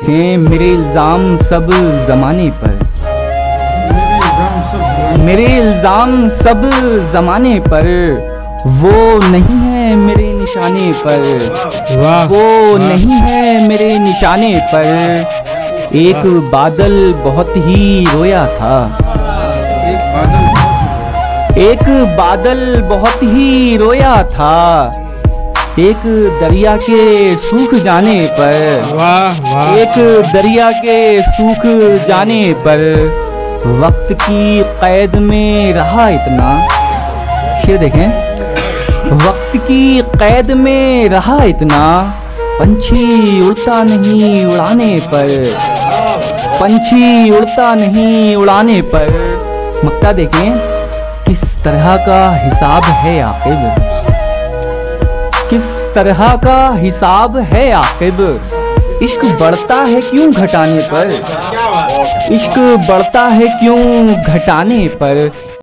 हैं मेरे इल्ज़ाम सब ज़माने पर, मेरे इल्ज़ाम सब ज़माने पर, वो नहीं है मेरे निशाने पर, वो नहीं है मेरे निशाने पर। एक बादल बहुत ही रोया था, एक बादल बहुत ही रोया था, एक दरिया के सूख जाने पर, एक दरिया के सूख जाने पर, वक्त की कैद में रहा इतना। ये देखें, वक्त की कैद में रहा इतना, पंछी उड़ता नहीं उड़ाने पर, पंछी उड़ता नहीं उड़ाने पर। मक्ता देखें किस तरह का हिसाब है आखिर, किस तरह का हिसाब है आखिर। इश्क बढ़ता है क्यों घटाने पर, इश्क बढ़ता है क्यों घटाने पर।